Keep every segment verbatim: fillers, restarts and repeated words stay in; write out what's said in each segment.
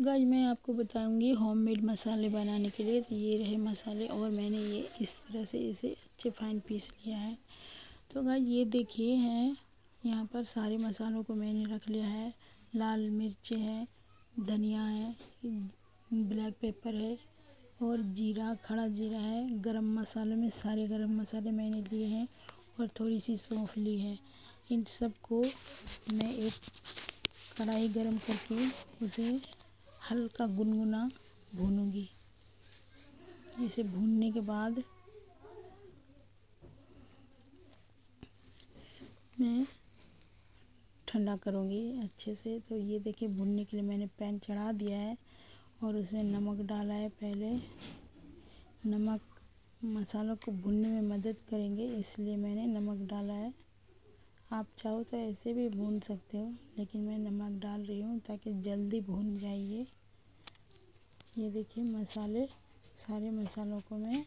Guys मैं आपको बताऊंगी होममेड मसाले बनाने के लिए। तो ये रहे मसाले और मैंने ये इस तरह से इसे अच्छे फाइन पीस लिया है। तो गाइस ये देखिए हैं, यहाँ पर सारे मसालों को मैंने रख लिया है। लाल मिर्चें है, धनिया है, ब्लैक पेपर है और जीरा, खड़ा जीरा है। गरम मसाले में सारे गरम मसाले मैंने लिए हैं और थोड़ी सी सौंफ ली है। इन सब को मैं एक कढ़ाई गरम करके उसे हल्का गुनगुना भूनूंगी। इसे भूनने के बाद मैं ठंडा करूंगी अच्छे से। तो ये देखिए भूनने के लिए मैंने पैन चढ़ा दिया है और उसमें नमक डाला है। पहले नमक मसालों को भूनने में मदद करेंगे, इसलिए मैंने नमक डाला है। आप चाहो तो ऐसे भी भून सकते हो, लेकिन मैं नमक डाल रही हूँ ताकि जल्दी भून जाइए। ये देखिए मसाले, सारे मसालों को मैं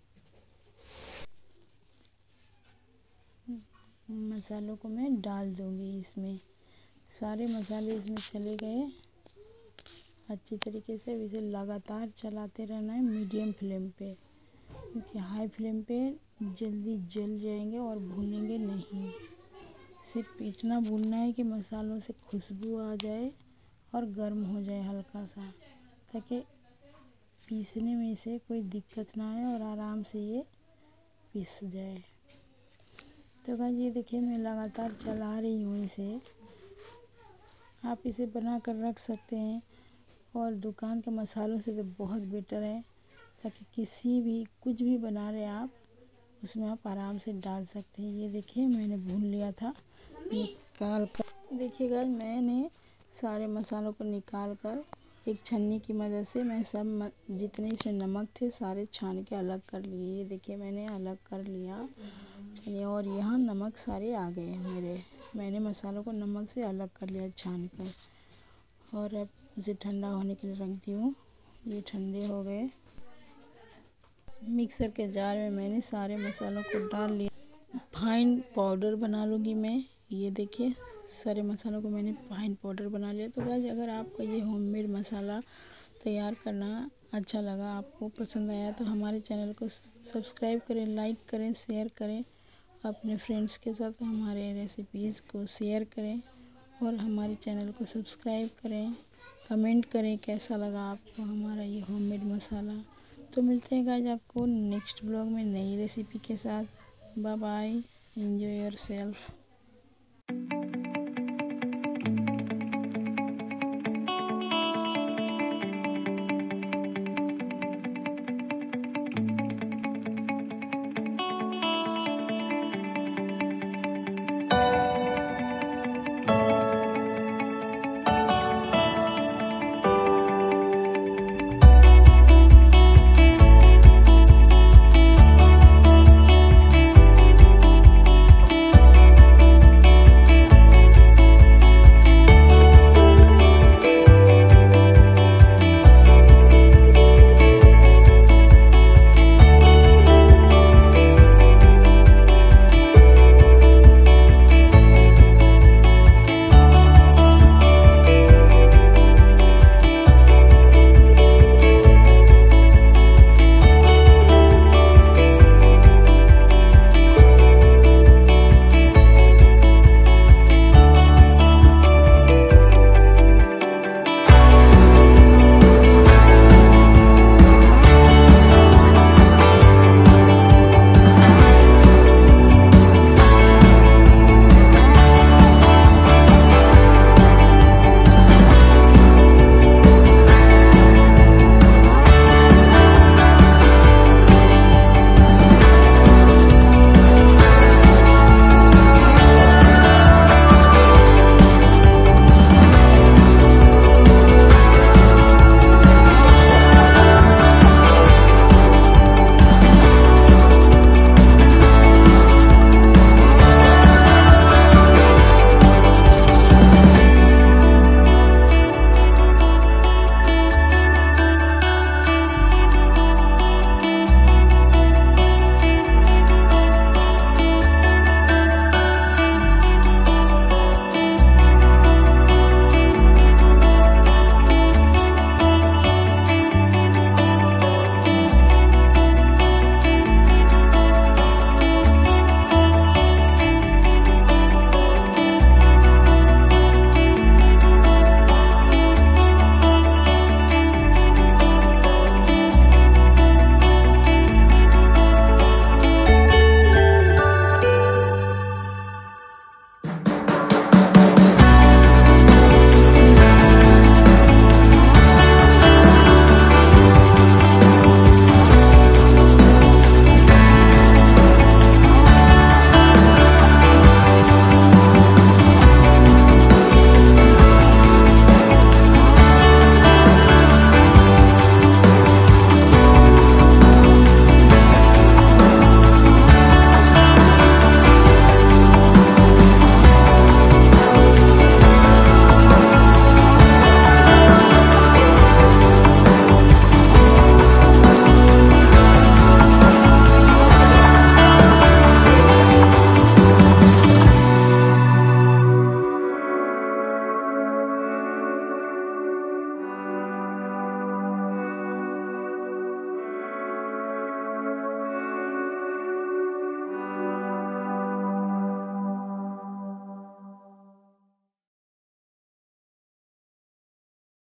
मसालों को मैं डाल दूँगी इसमें। सारे मसाले इसमें चले गए अच्छी तरीके से। इसे लगातार चलाते रहना है मीडियम फ्लेम पे, क्योंकि हाई फ्लेम पे जल्दी जल जाएंगे और भूनेंगे नहीं। सिर्फ इतना भूनना है कि मसालों से खुशबू आ जाए और गर्म हो जाए हल्का सा, ताकि पीसने में से कोई दिक्कत ना आए और आराम से ये पीस जाए। तो गाइस ये देखिए मैं लगातार चला रही हूँ इसे। आप इसे बना कर रख सकते हैं और दुकान के मसालों से तो बहुत बेटर है, ताकि किसी भी कुछ भी बना रहे आप उसमें आप आराम से डाल सकते हैं। ये देखिए मैंने भून लिया था निकाल कर। देखिए गाइस मैंने सारे मसालों को निकाल कर एक छन्नी की मदद से मैं सब जितने इसमें नमक थे सारे छान के अलग कर लिए। ये देखिए मैंने अलग कर लिया छन्नी, और यहाँ नमक सारे आ गए मेरे। मैंने मसालों को नमक से अलग कर लिया छान कर, और अब उसे ठंडा होने के लिए रख दी हूँ। ये ठंडे हो गए। मिक्सर के जार में मैंने सारे मसालों को डाल लिया। फाइन पाउडर बना लूँगी मैं। ये देखिए सारे मसालों को मैंने फाइन पाउडर बना लिया। तो गाइस अगर आपको ये होममेड मसाला तैयार करना अच्छा लगा, आपको पसंद आया, तो हमारे चैनल को सब्सक्राइब करें, लाइक करें, शेयर करें। अपने फ्रेंड्स के साथ हमारे रेसिपीज़ को शेयर करें और हमारे चैनल को सब्सक्राइब करें। कमेंट करें कैसा लगा आपको हमारा ये होममेड मसाला। तो मिलते हैं गाइस आपको नेक्स्ट ब्लॉग में नई रेसिपी के साथ। Bye bye, enjoy yourself.